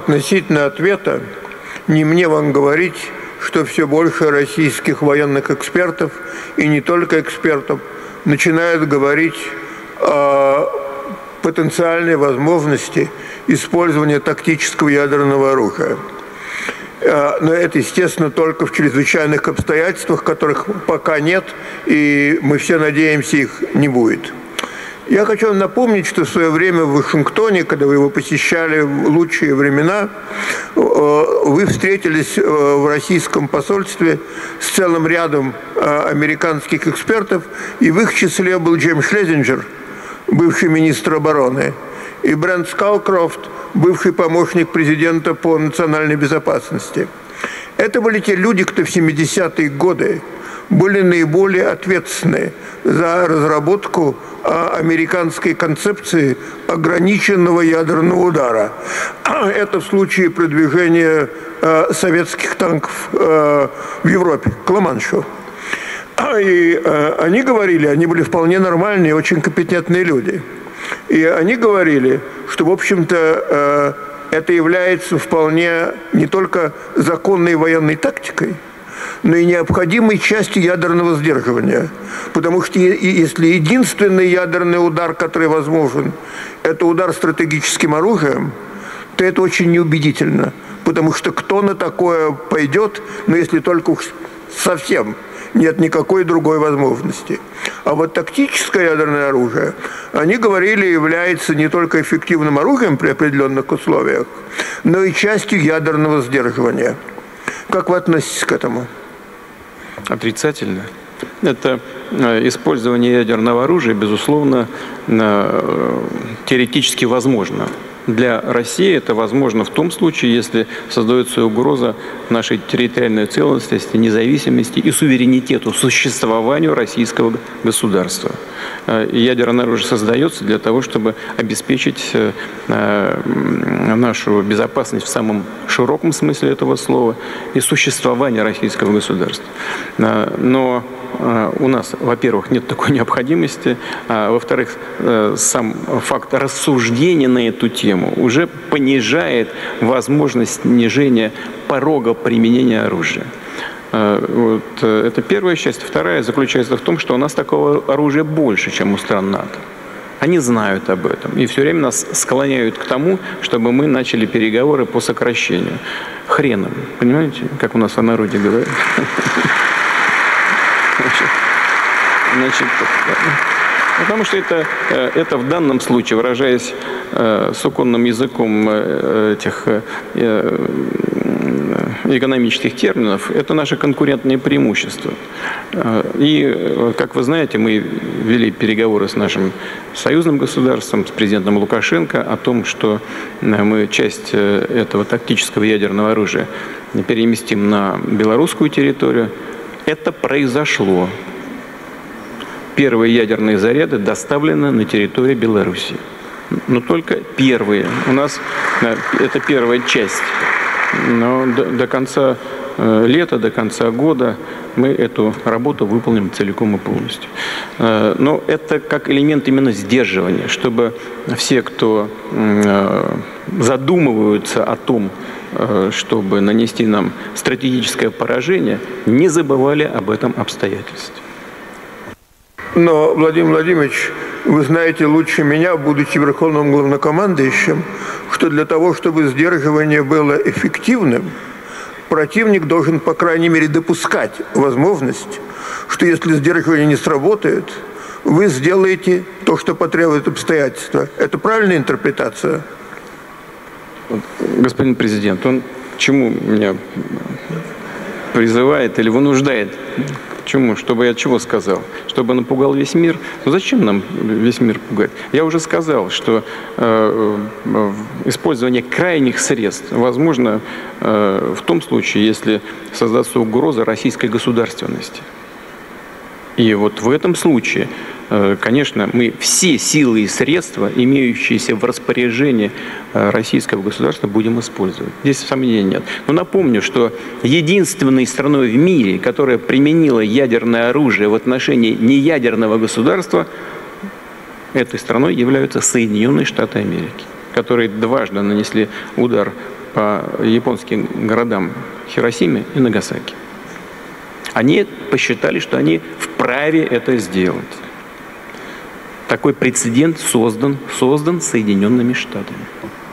относительно ответа, не мне вам говорить, что все больше российских военных экспертов, и не только экспертов, начинают говорить о потенциальной возможности использования тактического ядерного оружия. Но это, естественно, только в чрезвычайных обстоятельствах, которых пока нет, и мы все надеемся, их не будет. Я хочу вам напомнить, что в свое время в Вашингтоне, когда вы его посещали в лучшие времена, вы встретились в российском посольстве с целым рядом американских экспертов, и в их числе был Джеймс Шлезинджер, бывший министр обороны, и Брент Скалкрофт, бывший помощник президента по национальной безопасности. Это были те люди, кто в 70-е годы были наиболее ответственны за разработку американской концепции ограниченного ядерного удара. Это в случае продвижения советских танков в Европе, к Ла-Маншу. И они говорили, они были вполне нормальные, очень компетентные люди. И они говорили, что, в общем-то, это является вполне не только законной военной тактикой, но и необходимой частью ядерного сдерживания. Потому что если единственный ядерный удар, который возможен, это удар стратегическим оружием, то это очень неубедительно. Потому что кто на такое пойдет, но если только уж совсем нет никакой другой возможности. А вот тактическое ядерное оружие, они говорили, является не только эффективным оружием при определенных условиях, но и частью ядерного сдерживания. Как вы относитесь к этому? Отрицательно. Это использование ядерного оружия, безусловно, теоретически возможно. Для России это возможно в том случае, если создается угроза нашей территориальной целостности, независимости и суверенитету, существованию российского государства. Ядерное оружие создается для того, чтобы обеспечить нашу безопасность в самом широком смысле этого слова и существование российского государства. Но у нас, во-первых, нет такой необходимости, а во-вторых, сам факт рассуждения на эту тему уже понижает возможность снижения порога применения оружия. Вот, это первая часть. Вторая заключается в том, что у нас такого оружия больше, чем у стран НАТО. Они знают об этом и все время нас склоняют к тому, чтобы мы начали переговоры по сокращению. Хреном, понимаете, как у нас в народе говорят. Значит, потому что это в данном случае, выражаясь суконным языком этих экономических терминов, это наше конкурентное преимущество. И, как вы знаете, мы вели переговоры с нашим союзным государством, с президентом Лукашенко о том, что мы часть этого тактического ядерного оружия переместим на белорусскую территорию. Это произошло. Первые ядерные заряды доставлены на территорию Беларуси. Но только первые. У нас это первая часть. Но до конца лета, до конца года мы эту работу выполним целиком и полностью. Но это как элемент именно сдерживания, чтобы все, кто задумываются о том, чтобы нанести нам стратегическое поражение, не забывали об этом обстоятельстве. Но, Владимир Владимирович, вы знаете лучше меня, будучи верховным главнокомандующим, что для того, чтобы сдерживание было эффективным, противник должен, по крайней мере, допускать возможность, что если сдерживание не сработает, вы сделаете то, что потребует обстоятельства. Это правильная интерпретация? Господин президент, он к чему меня призывает или вынуждает? Почему? Чтобы я чего сказал? Чтобы напугал весь мир? Ну зачем нам весь мир пугать? Я уже сказал, что использование крайних средств возможно в том случае, если создастся угроза российской государственности. И вот в этом случае, конечно, мы все силы и средства, имеющиеся в распоряжении российского государства, будем использовать. Здесь сомнений нет. Но напомню, что единственной страной в мире, которая применила ядерное оружие в отношении неядерного государства, этой страной являются Соединенные Штаты Америки, которые дважды нанесли удар по японским городам Хиросиме и Нагасаки. Они посчитали, что они вправе это сделать. Такой прецедент создан Соединенными Штатами.